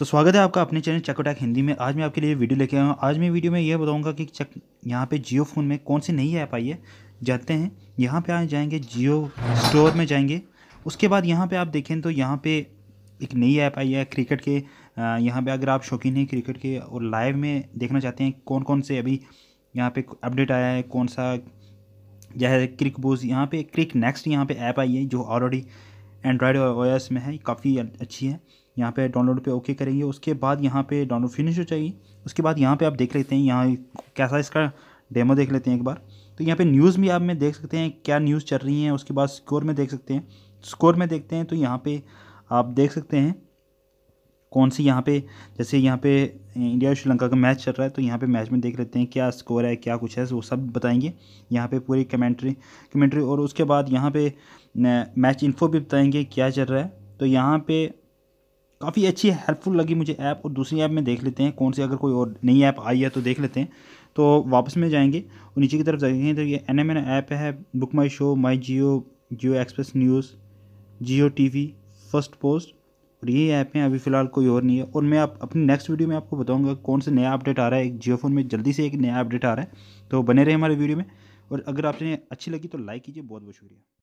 तो स्वागत है आपका अपने चैनल चकोटेक हिंदी में। आज मैं आपके लिए वीडियो लेके आया हूँ। आज मैं वीडियो में ये बताऊंगा कि यहाँ पे जियो फ़ोन में कौन सी नई ऐप आई है। जानते हैं, यहाँ पे आ जाएंगे जियो स्टोर में जाएंगे। उसके बाद यहाँ पे आप देखें तो यहाँ पे एक नई ऐप आई है क्रिकेट के। यहाँ पे अगर आप शौकीन हैं क्रिकेट के और लाइव में देखना चाहते हैं कौन कौन से अभी यहाँ पे अपडेट आया है, कौन सा जैसे क्रिक बूज, यहाँ पे क्रिक नेक्स्ट यहाँ पे ऐप आई है जो ऑलरेडी एंड्रॉयड और ओएस में है, काफ़ी अच्छी है। यहाँ पे डाउनलोड पे ओके करेंगे, उसके बाद यहाँ पे डाउनलोड फिनिश हो जाएगी। उसके बाद यहाँ पे आप देख लेते हैं यहाँ कैसा इसका डेमो देख लेते हैं एक बार। तो यहाँ पे न्यूज़ भी आप में देख सकते हैं क्या न्यूज़ चल रही हैं। उसके बाद स्कोर में देख सकते हैं, स्कोर में देखते हैं तो यहाँ पे आप देख सकते हैं कौन सी यहाँ पे, जैसे यहाँ पे इंडिया और श्रीलंका का मैच चल रहा है तो यहाँ पे मैच में देख लेते हैं क्या स्कोर है, क्या कुछ है, वो सब बताएंगे यहाँ पे पूरी कमेंट्री। और उसके बाद यहाँ पे मैच इन्फो भी बताएंगे क्या चल रहा है। तो यहाँ पे काफ़ी अच्छी हेल्पफुल लगी मुझे ऐप। और दूसरी ऐप में देख लेते हैं कौन सी, अगर कोई और नई ऐप आई है तो देख लेते हैं। तो वापस में जाएंगे और नीचे की तरफ जाएंगे तो ये NMN ऐप है, book my show, my Jio, Jio express news, Jio TV, first post, और ये ऐप हैं। अभी फ़िलहाल कोई और नहीं है। और मैं अपनी नेक्स्ट वीडियो में आपको बताऊंगा कौन सा नया अपडेट आ रहा है। एक जियो फ़ोन में जल्दी से एक नया अपडेट आ रहा है, तो बने रहे हमारे वीडियो में। और अगर आपने अच्छी लगी तो लाइक कीजिए। बहुत बहुत शुक्रिया।